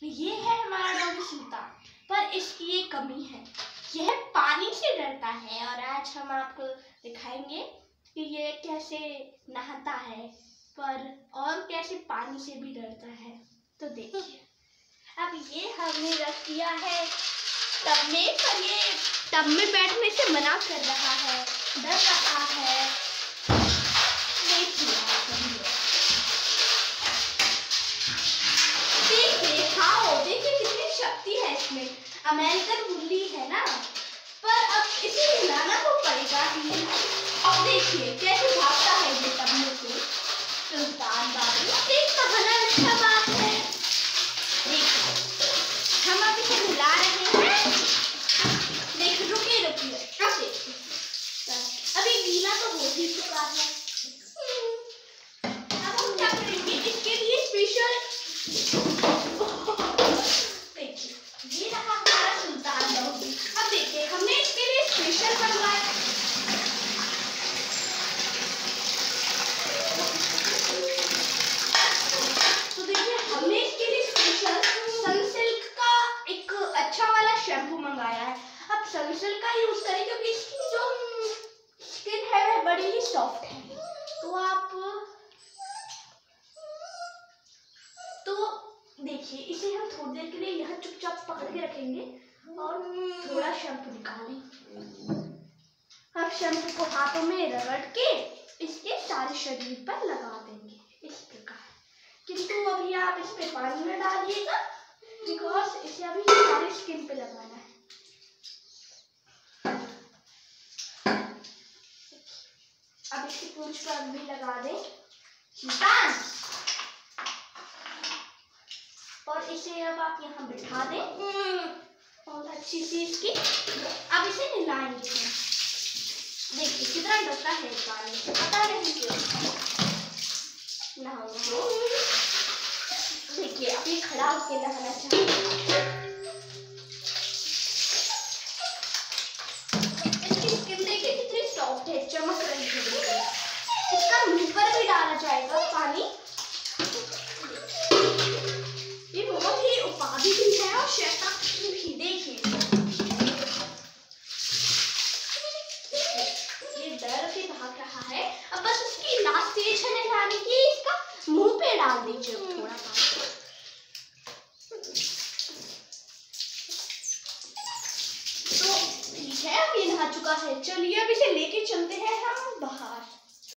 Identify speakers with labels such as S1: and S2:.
S1: ये है हमारा डॉगी सुल्तान, पर इसकी एक कमी है, यह पानी से डरता है। और आज हम आपको दिखाएंगे कि ये कैसे नहाता है और कैसे पानी से भी डरता है। तो देखिए, अब ये हमने रख दिया है टब में, पर ये टब में बैठने से मना कर रहा है, डर रहा है। देखिए कितनी शक्ति है इसमें, अमेरिकन बुल्ली है ना, पर अब इसे हिलाना तो पड़ेगा ही। अब देखिए कैसे भागता है ये टब में से सुल्तान बाबू, देखना बड़ा अच्छा बात है। देखिए हम अब इसे हिला रहे हैं, देखिए रुकिए अब देखिए, अभी गीला तो हो ही चुका है। अब हम क्या करेंगे, इसके लिए स्पेशल ये रहा हमारा सुल्तान डॉगी। अब देखिए हमने इसके लिए स्पेशल बनवाया, तो देखिए हमने इसके लिए स्पेशल सनसिल्क का एक अच्छा वाला शैम्पू मंगाया है। अब सनसिल्क का यूज करें क्योंकि इसकी जो स्किन है वह बड़ी ही सॉफ्ट है। तो देखिए इसे हम थोड़ी देर के लिए यहाँ चुपचाप पकड़ के रखेंगे और थोड़ा शैम्पू निकालें। अब शैम्पू को हाथों में रगड़ के इसके सारे शरीर पर लगा देंगे इस प्रकार। किंतु अभी आप इस पे पानी में डालिएगा, बिकॉज इसे अभी सारे स्किन पे लगाना है। अब इसकी पूंछ पर भी लगा दें सुल्तान, और इसे अब आप यहाँ बिठा दें और अच्छी सी इसकी, अब इसे नहलाएंगे। देखिए कितना डरता है इस पानी से, पता नहीं क्यों। नहाओ, देखिए अब ये खड़ा होकर नहाना चाहिए। इसकी स्किन देखिए कितनी सॉफ्ट है, चमक रही है। इसका मुंह पर भी डाला जाएगा पानी। ये बहुत ही उपाधि भी है और शैतान भी। देखिए ये डर के भाग रहा है। अब बस उसकी लास्ट स्टेज है नहलाने की, इसका मुंह पे डाल दीजिए थोड़ा पानी। तो ठीक है, अब ये नहा चुका है। चलिए अब इसे लेके चलते हैं हम बाहर।